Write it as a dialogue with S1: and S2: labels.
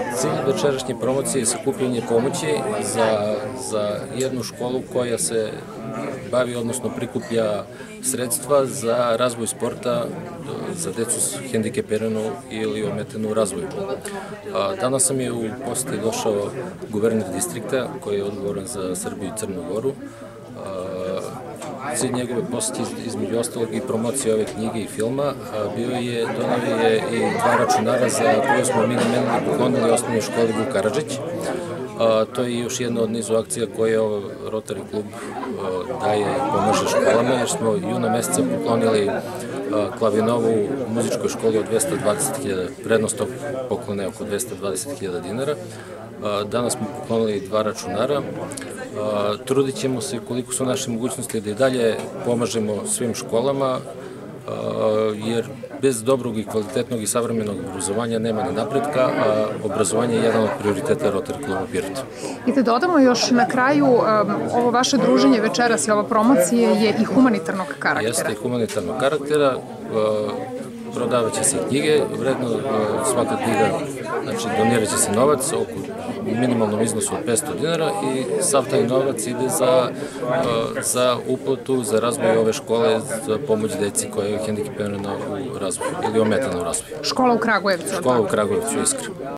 S1: Cilj večerašnje promocije je sakupljanje pomoći za jednu školu koja se bavi, odnosno prikuplja sredstva za razvoj sporta za decu hendikepiranu ili ometenu u razvoju. Danas sam je u poseti došao guverner distrikta koji je odgovoran za Srbiju i Crnu Goru. Cilj njegove poseti, između ostalog i promocije ove knjige i filma, donao je i 2 računara za koje smo mi namenili poklonili osnovnoj školi Vuk Karadžić. To je još jedna od nizu akcija koje Rotary klub daje i pomaže školama, jer smo juna meseca poklonili klavinovu u muzičkoj školi od 220.000, vrednost tog poklona je oko 220.000 dinara. Danas smo poklonili 2 računara. Trudit ćemo se koliko su naše mogućnosti da i dalje pomažemo svim školama, jer bez dobrog i kvalitetnog i savremenog obrazovanja nema ni napretka, a obrazovanje je jedan od prioriteta Rotary kluba Pirot.
S2: I da dodamo još na kraju, ovo vaše druženje večeras i ova promocija je i humanitarnog karaktera.
S1: Jeste i humanitarnog karaktera, prodavaće se knjige, vredno svaka knjiga, znači donirat će se novac oko minimalnom iznosu od 500 dinara i sav taj novac ide za uplatu, za razvoj ove škole, za pomoć deci koja je hendikepirana u razvoju ili ometena u razvoju.
S2: Škola u Kragujevcu.
S1: Škola u Kragujevcu, Iskra.